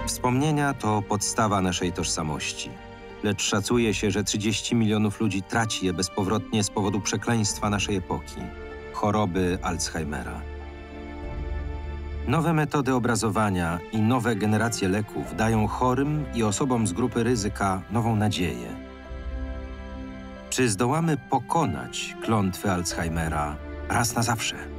Wspomnienia to podstawa naszej tożsamości. Lecz szacuje się, że 30 milionów ludzi traci je bezpowrotnie z powodu przekleństwa naszej epoki – choroby Alzheimera. Nowe metody obrazowania i nowe generacje leków dają chorym i osobom z grupy ryzyka nową nadzieję. Czy zdołamy pokonać klątwę Alzheimera raz na zawsze?